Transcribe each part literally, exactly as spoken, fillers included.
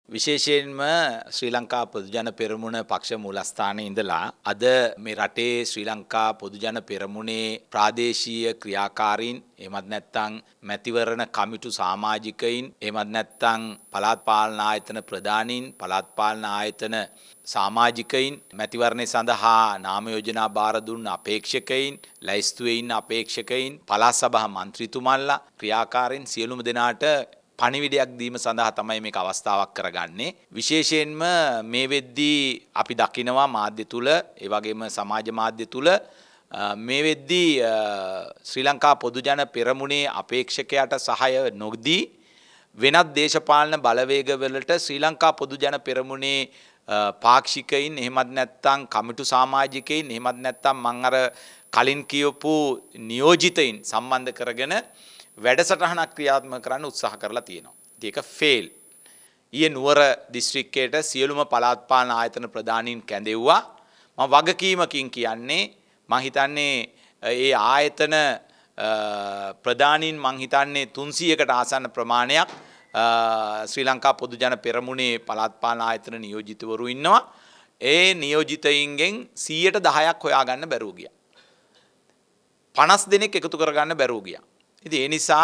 විශේෂයෙන්ම ශ්‍රී ලංකා පොදුජන පෙරමුණ පක්ෂ මූලස්ථානයේ ඉඳලා අද මේ රටේ ශ්‍රී ලංකා පොදුජන පෙරමුණේ ප්‍රාදේශීය ක්‍රියාකාරීන් එහෙමත් නැත්නම් මැතිවරණ කමිටු සමාජිකයින් එහෙමත් නැත්නම් පළාත් පාලන ආයතන ප්‍රධානීන් පළාත් පාලන ආයතන සමාජිකයින් මැතිවරණය සඳහා නාම යෝජනා බාර දුන්න අපේක්ෂකයින් ලැයිස්තුවේ ඉන්න අපේක්ෂකයින් පළාත් සභා මන්ත්‍රීතුමන්ලා ක්‍රියාකාරීන් සියලුම දෙනාට පණිවිඩයක් දීම සඳහා තමයි මේක අවස්ථාවක් කරගන්නේ. විශේෂයෙන්ම මේ වෙද්දී අපි දකිනවා මාධ්‍ය තුල ඒ වගේම සමාජ මාධ්‍ය තුල මේ වෙද්දී ශ්‍රී ලංකා පොදුජන පෙරමුණේ අපේක්ෂකයාට සහාය නොදී වෙනත් දේශපාලන බලවේගවලට ශ්‍රී ලංකා පොදුජන පෙරමුණේ පාක්ෂිකයින් එහෙමත් නැත්නම් කමිටු සමාජිකයින් එහෙමත් නැත්නම් මම අර කලින් කියපු නියෝජිතයින් සම්බන්ධ කරගෙන වැඩසටහනක් ක්‍රියාත්මක කරන්න උත්සාහ කරලා තියෙනවා. ඒක ෆේල්. ඊයේ නුවර දිස්ත්‍රික්කයට සියලුම පළාත් පාලන ආයතන ප්‍රධානීන් කැඳෙව්වා. මම වගකීමකින් කියන්නේ මම හිතන්නේ ඒ ආයතන ප්‍රධානීන් මම හිතන්නේ තුන්සීයකට ආසන්න ප්‍රමාණයක් ශ්‍රී ලංකා පොදුජන පෙරමුණේ පළාත් පාලන ආයතන නියෝජිතවරු ඉන්නවා. ඒ නියෝජිතයින්ගෙන් සීයට දහයක් හොයාගන්න බැරුව ගියා. පනස් දෙනෙක් එකතු කරගන්න බැරුව ගියා. ඉතින් ඒ නිසා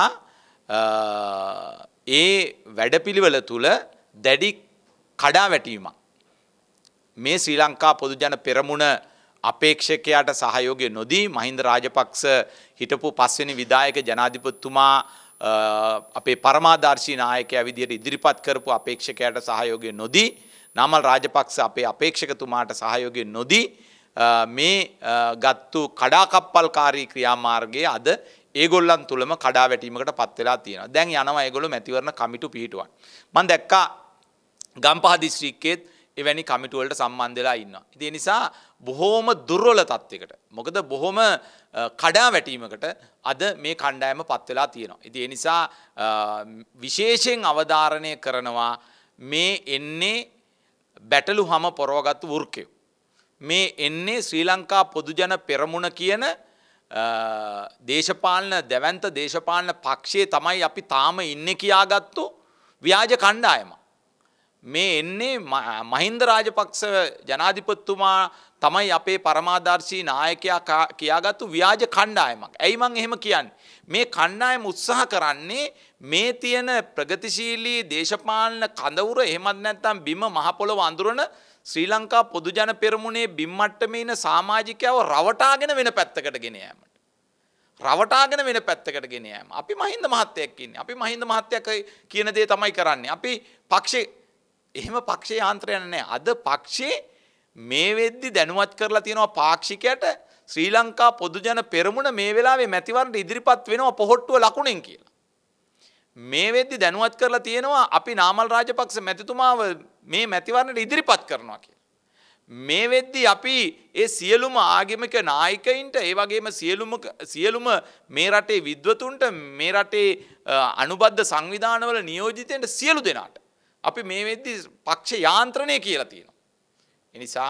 ඒ වැඩපිළිවෙල තුල දැඩි කඩාවැටීමක් මේ ශ්‍රී ලංකා පොදුජන පෙරමුණ අපේක්ෂකයාට සහයෝගය නොදී මහින්ද රාජපක්ෂ හිටපු පස්වෙනි විධායක ජනාධිපතිතුමා අපේ පරමාදර්ශී නායකයා විදියට ඉදිරිපත් කරපු අපේක්ෂකයාට සහයෝගය නොදී නාමල් රාජපක්ෂ අපේ අපේක්ෂකතුමාට සහයෝගය නොදී මේ ගත්තු කඩාකප්පල්කාරී ක්‍රියාමාර්ගයේ අද ඒගොල්ලන් තුලම කඩාවැටීමකට පත් වෙලා තියෙනවා. දැන් යනවා ඒගොල්ලෝ මැතිවරණ කමිටු පිහිටුවන්. මම දැක්කා ගම්පහ දිස්ත්‍රික්කයේත් එවැනි කමිටු වලට සම්බන්ධ වෙලා ඉන්නවා. ඉතින් ඒ නිසා බොහොම දුර්වල තත්යකට. මොකද බොහොම කඩාවැටීමකට අද මේ කණ්ඩායම පත් වෙලා තියෙනවා. ඉතින් ඒ නිසා විශේෂයෙන් අවධාරණය කරනවා මේ එන්නේ බැටළු හැම පොරවගත්තු වෘකයෝ. මේ එන්නේ ශ්‍රී ලංකා පොදුජන පෙරමුණ කියන දේශපාලන දැවැන්ත දේශපාලන පක්ෂයේ තමයි අපි තාම ඉන්නේ කියාගත්තු ව්‍යාජ කණ්ඩායම. මේ එන්නේ මහින්ද රාජපක්ෂ ජනාධිපතිතුමා තමයි අපේ පරමාදර්ශී නායකයා කියාගත්තු ව්‍යාජ කණ්ඩායමක්. ඇයි මං එහෙම කියන්නේ? මේ කණ්ඩායම උත්සාහ කරන්නේ මේ තියෙන ප්‍රගතිශීලී දේශපාලන කඳවුර එහෙමත් නැත්නම් බිම මහ පොළොව අඳුරන ශ්‍රී ලංකා පොදුජන පෙරමුණේ බිම් මට්ටමේ ඉන්න සමාජිකයව රවටාගෙන වෙන පැත්තකට ගෙන යාමට. රවටාගෙන වෙන පැත්තකට ගෙන යාම. අපි මහින්ද මහත්තයෙක් ඉන්නේ. අපි මහින්ද මහත්තයා කියන දේ තමයි කරන්නේ. අපි පක්ෂේ එහෙම පක්ෂේ යාන්ත්‍රයක් නැහැ. අද පක්ෂේ මේ වෙද්දි දැනුවත් කරලා තියෙනවා පාක්ෂිකයට ශ්‍රී ලංකා පොදුජන පෙරමුණ මේ වෙලාවේ මැතිවරණයට ඉදිරිපත් වෙනවා පොහොට්ටුව ලකුණෙන් කියලා. මේ වෙද්දි දැනුවත් කරලා තියෙනවා අපි නාමල් රාජපක්ෂ මැතිතුමාව මේ මැතිවරණයට ඉදිරිපත් කරනවා කියලා. මේ වෙද්දි අපි ඒ සියලුම ආගමික නායකයින්ට ඒ වගේම සියලුම සියලුම මේ රටේ විද්වතුන්ට මේ රටේ අනුබද්ධ සංවිධානවල නියෝජිතයින්ට සියලු දෙනාට අපි මේ වෙද්දි පක්ෂ යාන්ත්‍රණය කියලා තියෙනවා. ඒ නිසා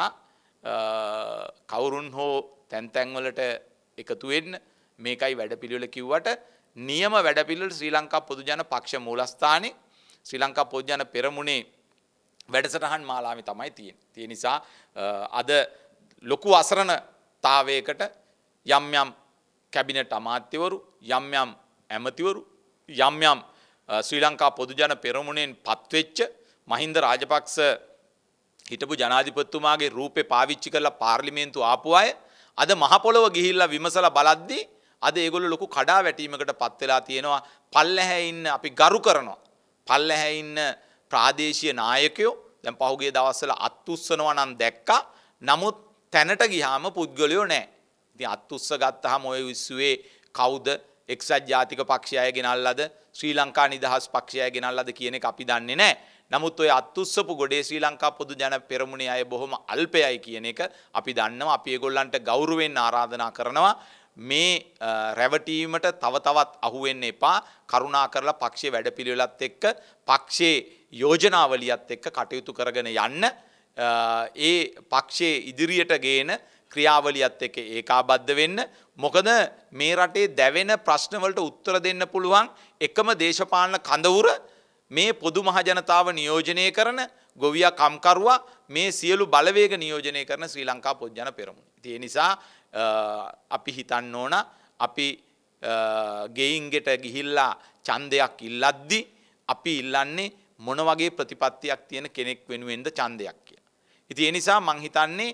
කවුරුන් හෝ තැන් තැන් වලට එකතු වෙන්න මේකයි වැඩපිළිවෙල කිව්වට නියම වැඩපිළිවෙල ශ්‍රී ලංකා පොදුජන පක්ෂ මූලස්ථානයේ ශ්‍රී ලංකා පොදුජන පෙරමුණේ වැඩසටහන් මාලාවේ තමයි තියෙන්නේ. ඒ නිසා අද ලොකු අසරණතාවයකට යම් යම් කැබිනට් අමාත්‍යවරු යම් යම් ඇමතිවරු යම් යම් ශ්‍රී ලංකා පොදුජන පෙරමුණෙන් පත්වෙච්ච මහින්ද රාජපක්ෂ හිටපු ජනාධිපතිතුමාගේ රූපේ පාවිච්චි කරලා පාර්ලිමේන්තුව ආපු අය අද මහ පොළොව ගිහිල්ලා විමසලා බලද්දී අද ඒගොල්ලෝ ලොකු කඩාවැටීමකට පත් වෙලා තියෙනවා. පල්ලැහැ ඉන්න අපි ගරු කරනවා. පල්ලැහැ ඉන්න ප්‍රාදේශීය නායකයෝ දැන් පහුගිය දවස්වල අත් උස්සනවා නම් දැක්කා. නමුත් තැනට ගියාම පුද්ගලයෝ නැහැ. ඉතින් අත් උස්ස ගත්තාම ඔය විශ්වයේ කවුද එක්සත් ජාතික පක්ෂය අය ගෙනල්ලාද ශ්‍රී ලංකා නිදහස් පක්ෂය අය ගෙනල්ලාද කියන එක අපි දන්නේ නැහැ. නමුත් ඔය අත් උස්සපු ගොඩේ ශ්‍රී ලංකා පොදුජන පෙරමුණේ අය බොහොම අල්පයයි කියන එක අපි දන්නවා. අපි ඒගොල්ලන්ට ගෞරවයෙන් ආරාධනා කරනවා. මේ රැවටීමට තව තවත් අහු වෙන්න එපා. කරුණා කරලා පක්ෂයේ වැඩපිළිවෙලත් එක්ක පක්ෂයේ යෝජනාවලියත් එක්ක කටයුතු කරගෙන යන්න. ඒ පක්ෂයේ ඉදිරියට ගේන ක්‍රියාවලියත් එක්ක ඒකාබද්ධ වෙන්න. මොකද මේ රටේ දැවෙන ප්‍රශ්න වලට උත්තර දෙන්න පුළුවන් එකම දේශපාලන කඳවුර මේ පොදු මහ ජනතාව නියෝජනය කරන ගොවියා කම්කරුවා මේ සියලු බලවේග නියෝජනය කරන ශ්‍රී ලංකා පොදු ජන පෙරමුණ. ඒ නිසා අපි හිතන්න ඕන අපි ගෙයින් ගෙට ගිහිල්ලා ඡන්දයක් ඉල්ලද්දි අපි ඉල්ලන්නේ මොන වගේ ප්‍රතිපත්තියක් තියෙන කෙනෙක් වෙනුවෙන්ද ඡන්දයක් කියලා. ඉතින් ඒ නිසා මම හිතන්නේ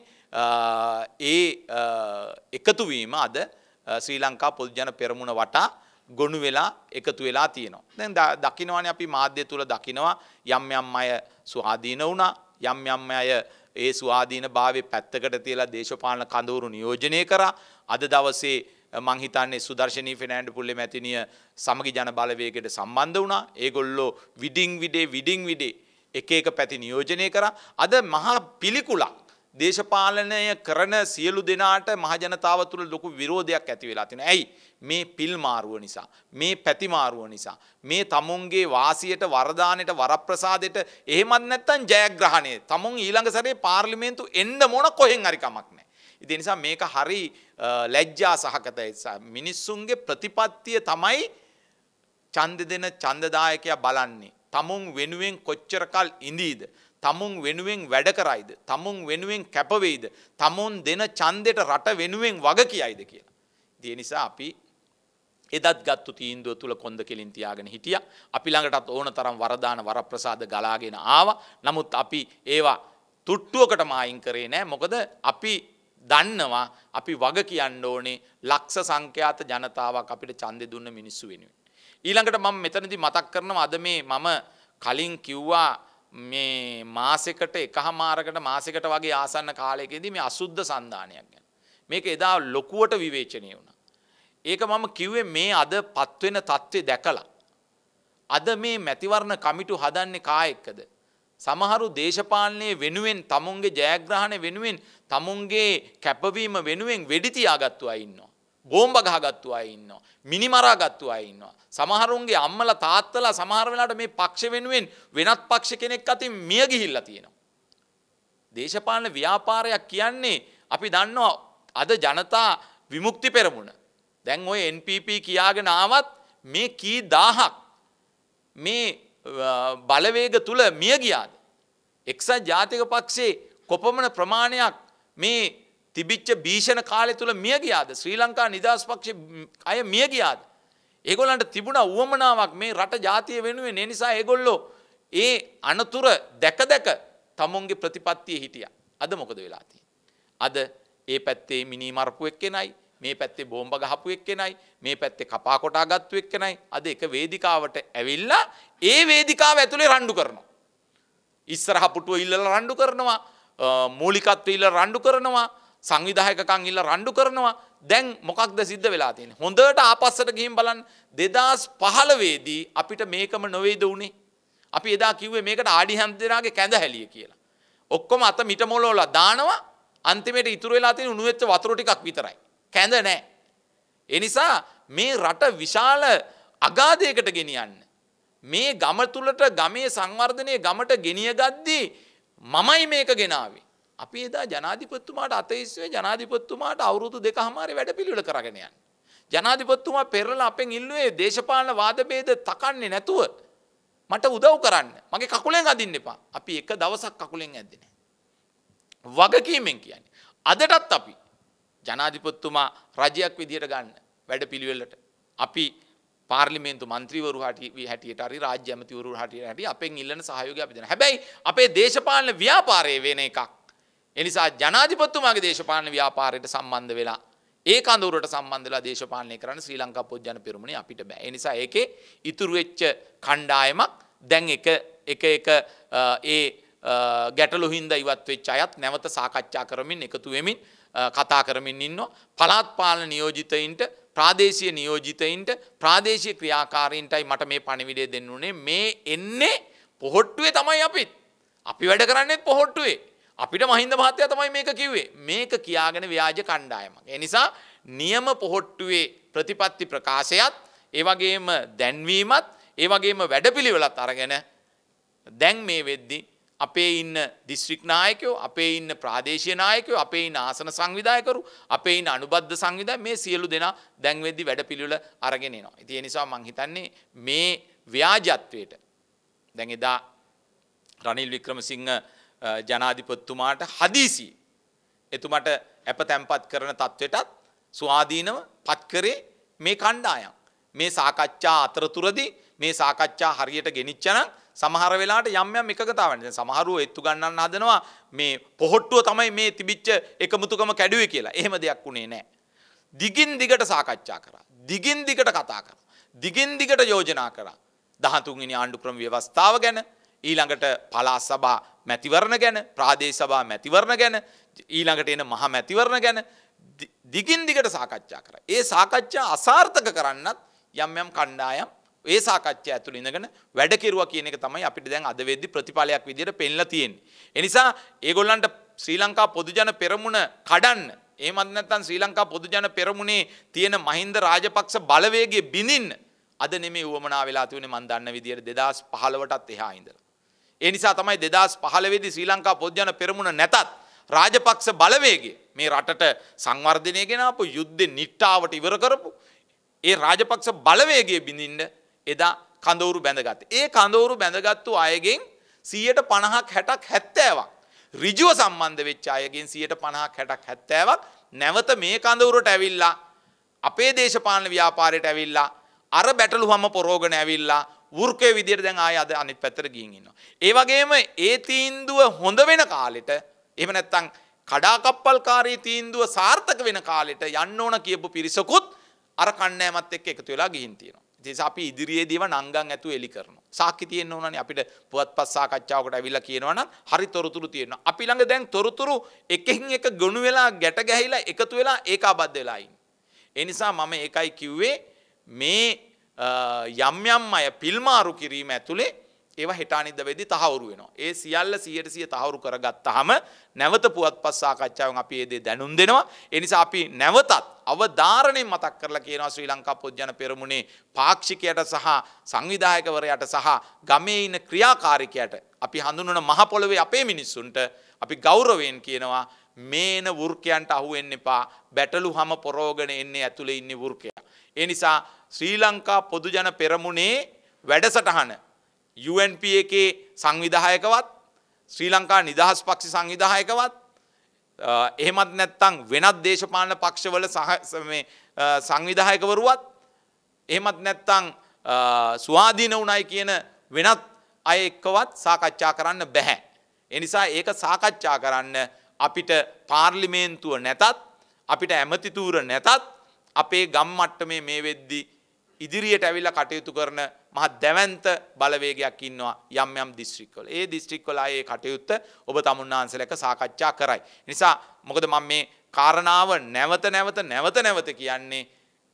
ඒ එකතු වීම අද ශ්‍රී ලංකා පොදු ජන පෙරමුණ වටා ගොනු වෙලා එකතු වෙලා තියෙනවා. දැන් දකින්නවානේ අපි මාධ්‍ය තුල දකින්නවා යම් යම් අය ස්වාධීන වුණා යම් යම් අය ඒ ස්වාධීන භාවයේ පැත්තකට තියලා දේශපාලන කඳවුරු නියෝජනය කරා. අද දවසේ මං හිතන්නේ සුදර්ශනී ෆෙර්නෑන්ඩෝ පුල්ලේ මැතිණිය සමගි ජන බලවේගයට සම්බන්ධ වුණා. ඒගොල්ලෝ විඩින් විඩේ විඩින් විඩේ එක එක පැති නියෝජනය කරා. අද මහා පිළිකුලක් දේශපාලනය කරන සියලු දෙනාට මහ ජනතාව තුළ ලොකු විරෝධයක් ඇති වෙලා තියෙනවා. ඇයි? මේ පිල් මාරුව නිසා, මේ පැති මාරුව නිසා, මේ තමුන්ගේ වාසියට වරදානෙට වරප්‍රසාදයට එහෙමත් නැත්නම් ජයග්‍රහණය. තමුන් ඊළඟ සැරේ පාර්ලිමේන්තු එන්න මොන කොහෙන් හරි කමක් නැහැ. ඒ නිසා මේක හරි ලැජ්ජා සහගතයි. මිනිස්සුන්ගේ ප්‍රතිපත්තිය තමයි ඡන්ද දෙන ඡන්දදායකයා බලන්නේ. තමුන් වෙනුවෙන් කොච්චර කල් ඉඳීද? තමුන් වෙනුවෙන් වැඩ කරයිද? තමුන් වෙනුවෙන් කැප වෙයිද? තමුන් දෙන ඡන්දෙට රට වෙනුවෙන් වග කියයිද කියලා. ඒ නිසා අපි එදත් ගත්තු තීන්දුව තුල කොන්ද කෙලින් තියාගෙන හිටියා. අපි ළඟටත් ඕන තරම් වරදාන වරප්‍රසාද ගලාගෙන ආවා. නමුත් අපි ඒවා තුට්ටුවකටම අයින් කරේ නැහැ. මොකද අපි දන්නවා අපි වග කියන්න ඕනේ ලක්ෂ සංඛ්‍යාත ජනතාවක් අපිට ඡන්දෙ දුන්න මිනිස්සු වෙනුවෙන්. ඊළඟට මම මෙතනදී මතක් කරනවා අද මේ මම කලින් කිව්වා මේ මාසෙකට එකහමාරකට මාසෙකට වගේ ආසන්න කාලයකදී මේ අසුද්ධ සන්දානයක් ගැන. මේක එදා ලොකුවට විවේචනය වුණා. ඒක මම කිව්වේ මේ අද පත්වෙන තත්ත්වය දැකලා. අද මේ මැතිවරණ කමිටු හදන්නේ කා එක්කද? සමහරු දේශපාලනයේ වෙනුවෙන් තමුන්ගේ ජයග්‍රහණ වෙනුවෙන් තමුන්ගේ කැපවීම වෙනුවෙන් වෙඩි තියාගත්තු අය ඉන්නවා. බෝම්බ ගහගත්තු අය ඉන්නවා. මිනිමරා ගත්තු අය ඉන්නවා. සමහරුන්ගේ අම්මලා තාත්තලා සමහර වෙලාවට මේ පක්ෂ වෙනුවෙන් වෙනත් පක්ෂ කෙනෙක් අතින් මිය ගිහිල්ලා තියෙනවා. දේශපාලන ව්‍යාපාරයක් කියන්නේ අපි දන්නවා අද ජනතා විමුක්ති පෙරමුණ. දැන් ඔය එන් පී පී කියාගෙන ආවත් මේ කී දහහක් මේ බලවේග තුල මිය ගියාද? එක්සත් ජාතික පක්ෂේ කොපමණ ප්‍රමාණයක් මේ තිබිච්ච භීෂණ කාලය තුල මිය ගියාද? ශ්‍රී ලංකා නිදහස් පක්ෂේ අය මිය ගියාද? ඒගොල්ලන්ට තිබුණා උවමනාවක් මේ රට ජාතිය වෙනුවෙන්. ඒ නිසා ඒගොල්ලෝ ඒ අනතුර දැක දැක තමුන්ගේ ප්‍රතිපත්තිය හිටියා. අද මොකද වෙලා තියෙන්නේ? අද ඒ පැත්තේ මිනි මරපු එක්කෙනයි, මේ පැත්තේ බෝම්බ ගහපු එක්කෙනයි, මේ පැත්තේ කපා කොටා ගත්තු එක්කෙනයි අද එක වේදිකාවට ඇවිල්ලා ඒ වේදිකාව ඇතුලේ රණ්ඩු කරනවා. ඉස්සරහ පුටුව ඉල්ලලා රණ්ඩු කරනවා, මූලිකත්වය ඉල්ලලා රණ්ඩු කරනවා, සංවිධායකකම් ඉල්ලලා රණ්ඩු කරනවා. දැන් මොකක්ද සිද්ධ වෙලා තියෙන්නේ? හොඳට ආපස්සට ගිහින් බලන්න දෙදාස් පහළොව දී අපිට මේකම නොවේද උනේ? අපි එදා කිව්වේ මේකට ආඩි හන්දේනාගේ කැඳ හැලිය කියලා. ඔක්කොම අත මිට මොලවලා දානවා. අන්තිමේට ඉතුරු වෙලා තියෙන උණු වෙච්ච වතුර ටිකක් විතරයි. කැඳ නැහැ. ඒ නිසා මේ රට විශාල අගාධයකට ගෙනියන්න මේ ගම තුලට ගමේ සංවර්ධනයේ ගමට ගෙනිය ගද්දී මමයි මේක ගෙනාවේ. අපි එදා ජනාධිපතිතුමාට අතීස්සේ ජනාධිපතිතුමාට අවුරුදු දෙකමාරේ වැඩපිළිවෙල කරගෙන යන්නේ. ජනාධිපතිතුමා පෙරලා අපෙන් ඉල්ලුවේ දේශපාලන වාද ભેද තකන්නේ නැතුව මට උදව් කරන්න. මගේ කකුලෙන් අදින්න එපා. අපි එක දවසක් කකුලෙන් ඇද්දේ නැහැ. වගකීමෙන් කියන්නේ. අදටත් අපි ජනාධිපතිතුමා රජයක් විදියට ගන්න වැඩපිළිවෙලට අපි පාර්ලිමේන්තු මන්ත්‍රීවරු හැටියට හරි රාජ්‍ය ඇමතිවරු හැටියට අපෙන් ඉල්ලන සහයෝගය අපි දෙනවා. හැබැයි අපේ දේශපාලන ව්‍යාපාරයේ වෙන එකක්. ඒ නිසා ජනාධිපතිතුමාගේ දේශපාලන ව්‍යාපාරයට සම්බන්ධ වෙලා ඒ කඳවුරට සම්බන්ධ වෙලා දේශපාලනය කරන්න ශ්‍රී ලංකා පොදු ජන පෙරමුණේ අපිට බෑ. ඒ නිසා ඒකේ ඉතුරු වෙච්ච කණ්ඩායමක් දැන් එක එක එක ඒ ගැටලු හින්දා ඉවත් වෙච්ච අයත් නැවත සාකච්ඡා කරමින් එකතු වෙමින් කතා කරමින් ඉන්නවා. පළාත් පාලන නියෝජිතයින්ට, ප්‍රාදේශීය නියෝජිතයින්ට, ප්‍රාදේශීය ක්‍රියාකාරීන්ටයි මට මේ පණිවිඩය දෙන්න උනේ. මේ එන්නේ පොහොට්ටුවේ තමයි අපිත්. අපි වැඩ කරන්නේත් පොහොට්ටුවේ. අපිට මහින්ද මහත්තයා තමයි මේක කිව්වේ. මේක කියාගෙන ව්‍යාජ කණ්ඩායමක්. ඒ නිසා නියම පොහොට්ටුවේ ප්‍රතිපත්ති ප්‍රකාශයත්, ඒ වගේම දැන්වීමත්, ඒ වගේම වැඩපිළිවෙලත් අරගෙන දැන් මේ වෙද්දී අපේ ඉන්න දිස්ත්‍රික් නායකයෝ, අපේ ඉන්න ප්‍රාදේශීය නායකයෝ, අපේ ඉන්න ආසන සංවිධායකරු, අපේ ඉන්න අනුබද්ධ සංවිධාය මේ සියලු දෙනා දැන් වෙද්දී වැඩපිළිවෙල අරගෙන එනවා. ඉතින් ඒ නිසා මම හිතන්නේ මේ ව්‍යාජත්වයට දැන් එදා රනිල් වික්‍රමසිංහ ජනාධිපතිතුමාට හදිසි එතුමාට අප තැන්පත් කරන තත්වෙටත් ස්වාධීනව පත් කරේ මේ කණ්ඩායම්. මේ සාකච්ඡා අතරතුරදී මේ සාකච්ඡා හරියට ගෙනිච්චනම් සමහර වෙලාවට යම් යම් එකකතාවන් දැන් සමහරව එත්තු ගන්නන්න හදනවා මේ පොහොට්ටුව තමයි මේ තිබිච්ච එකමුතුකම කැඩුවේ කියලා. එහෙම දෙයක් උනේ නැහැ. දිගින් දිගට සාකච්ඡා කරා. දිගින් දිගට කතා කරා. දිගින් දිගට යෝජනා කරා. දහතුන් වෙනි ආණ්ඩු ක්‍රම ව්‍යවස්ථාව ගැන, ඊළඟට පළාත් සභා මැතිවරණ ගැන, ප්‍රාදේශ සභා මැතිවරණ ගැන, ඊළඟට එන මහා මැතිවරණ ගැන දිගින් දිගට සාකච්ඡා කරා. ඒ සාකච්ඡා අසාර්ථක කරන්නත් යම් යම් කණ්ඩායම් ඒ සාකච්ඡා ඇතුළේ ඉඳගෙන වැඩ කෙරුවා කියන එක තමයි අපිට දැන් අද වෙද්දි ප්‍රතිඵලයක් විදියට පෙන්ලා තියෙන්නේ. ඒ නිසා ඒගොල්ලන්ට ශ්‍රී ලංකා පොදු ජන පෙරමුණ කඩන්න, එහෙමත් නැත්නම් ශ්‍රී ලංකා පොදු ජන පෙරමුණේ තියෙන මහින්ද රාජපක්ෂ බලවේගය බිඳින්න අද නෙමෙයි උවමනා වෙලා තියුනේ මම දන්න විදියට දෙදාස් පහළොවටත් එහා ඉඳලා. ඒ නිසා තමයි දෙදාස් පහළොව දී ශ්‍රී ලංකා පොදු ජන පෙරමුණ නැතත් රාජපක්ෂ බලවේගය මේ රටට සංවර්ධනය ගෙන ආපු යුද්ධේ නිට්ටාවට ඉවර කරපු ඒ රාජපක්ෂ බලවේගය බිඳින්න එදා කඳවුරු බැඳගත්තේ. ඒ කඳවුරු බැඳගත්තු අයගෙන් සියයට පනහක් හැටක් හැත්තෑවක් ඍජුව සම්බන්ධ වෙච්ච අයගෙන් සියයට පනහක් හැටක් හැත්තෑවක් නැවත මේ කඳවුරට ඇවිල්ලා අපේ දේශපාලන ව්‍යාපාරයට ඇවිල්ලා අර බැටළුවම පොරෝගන ඇවිල්ලා වෘකේ විදියට දැන් ආය අද අනිත් පැත්තට ගිහින් ඉන්නවා. ඒ වගේම ඒ තීන්දුව හොඳ වෙන කාලෙට එහෙම නැත්නම් කඩාකප්පල්කාරී තීන්දුව සාර්ථක වෙන කාලෙට යන්න ඕන කියපු පිරිසකුත් අර කණ්ඩායමත් එක්ක එකතු වෙලා ගිහින් තියෙනවා. ඉතින් අපි ඉදිරියේදීව නංගන් ඇතුව එලි කරනවා. සාක්ෂි තියෙන්න ඕනනේ අපිට පුවත්පත් සාකච්ඡාවකට ඇවිල්ලා කියනවා නම් හරි තොරතුරු තියෙනවා. අපි ළඟ දැන් තොරතුරු එකකින් එක ගොනු වෙලා ගැට ගැහිලා එකතු වෙලා ඒකාබද්ධ වෙලා ඉන්නේ. ඒ නිසා මම ඒකයි කිව්වේ මේ යම් යම් අය පිල්මාරු කිරීම ඇතුලේ ඒවා හෙට අනිද්දා වෙද්දි තහවුරු වෙනවා. ඒ සියල්ල සියයට සිය තහවුරු කරගත්තාම නැවත පුවත්පත් සාකච්ඡාවෙන් අපි ඒ දේ දැනුම් දෙනවා. ඒ නිසා අපි නැවතත් අවධාරණයෙන් මතක් කරලා කියනවා ශ්‍රී ලංකා පොදු ජන පෙරමුණේ පාක්ෂිකයට සහ සංවිධායකවරයාට සහ ගමේ ඉන්න ක්‍රියාකාරිකයට අපි හඳුන්වන මහ පොළවේ අපේ මිනිස්සුන්ට අපි ගෞරවයෙන් කියනවා මේන වෘකයන්ට අහු වෙන්න එපා. බැටළු හැම පොරෝගෙන එන්නේ ඇතුලේ ඉන්නේ වෘකයා. ඒ නිසා ශ්‍රී ලංකා පොදු ජන පෙරමුණේ වැඩසටහන යූ එන් පී එකේ සංවිධායකවත් ශ්‍රී ලංකා නිදහස් පක්ෂ සංවිධායකවත් එහෙමත් නැත්නම් වෙනත් දේශපාලන පක්ෂවල මේ සංවිධායකවරුවත් එහෙමත් නැත්නම් ස්වාධීන උණයි කියන වෙනත් අය එක්කවත් සාකච්ඡා කරන්න බෑ. ඒ නිසා ඒක සාකච්ඡා කරන්න අපිට පාර්ලිමේන්තුව නැතත් අපිට ඇමතිතුර නැතත් අපේ ගම් මට්ටමේ මේ වෙද්දි ඉදිරියට ඇවිල්ලා කටයුතු කරන මහ දැවැන්ත බලවේගයක් ඉන්නවා යම් යම් දිස්ත්‍රික්කවල. ඒ දිස්ත්‍රික්කවල ආයේ කටයුත්ත ඔබ තමුන්නාන්සලක සාකච්ඡා කරයි. නිසා මොකද මම මේ කාරණාව නැවත නැවත නැවත නැවත කියන්නේ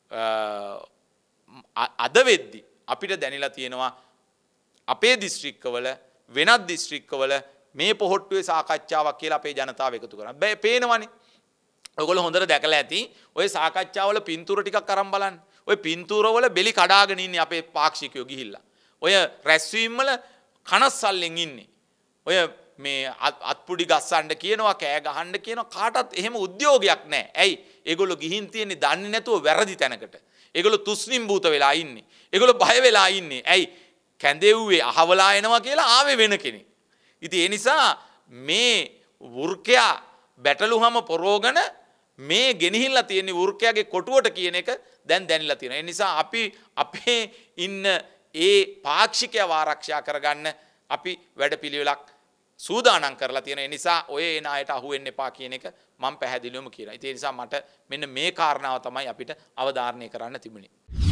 අද වෙද්දි අපිට දැනিলা තියෙනවා අපේ දිස්ත්‍රික්කවල වෙනත් දිස්ත්‍රික්කවල මේ පොහොට්ටුවේ සාකච්ඡාවක් කියලා අපේ ජනතාව එකතු කරනවා. බෑ පේනවනේ. ඔයගොල්ලෝ හොඳට දැකලා ඇති. ඔය සාකච්ඡාවල පින්තූර ටිකක් අරන් බලන්න. ඔය පින්තූරවල බෙලි කඩාගෙන ඉන්නේ අපේ පාක්ෂිකයෝ ගිහිල්ලා. ඔය රැස්වීම් වල කනස්සල්ලෙන් ඉන්නේ. ඔය මේ අත්පුඩි ගස්සන්න කියනවා, කෑ ගහන්න කියනවා. කාටවත් එහෙම උද්‍යෝගයක් නැහැ. ඇයි? ඒගොල්ලෝ ගිහින් තියෙන්නේ දන්නේ නැතුව වැරදි තැනකට. ඒගොල්ලෝ තුස්නිම් භූත වෙලා ඉන්නේ. ඒගොල්ලෝ බය වෙලා ඉන්නේ. ඇයි? කැඳෙව්වේ අහවලා එනවා කියලා ආවේ වෙන කෙනෙක්. ඉතින් ඒ නිසා මේ වෘකයා බැටළුවම පොරෝගන මේ ගෙනහිල්ලා තියෙන වෘකයාගේ කොටුවට කියන එක දැන් දැනিলা තියෙනවා. ඒ නිසා අපි අපේ ඉන්න ඒ පාක්ෂිකයව ආරක්ෂා කරගන්න අපි වැඩපිළිවෙලක් සූදානම් කරලා තියෙනවා. ඒ නිසා ඔය එන අයට අහු වෙන්න එපා කියන එක මම පැහැදිලිවම කියනවා. ඒ නිසා මට මෙන්න මේ කාරණාව තමයි අපිට අවධාරණය කරන්න තිබුණේ.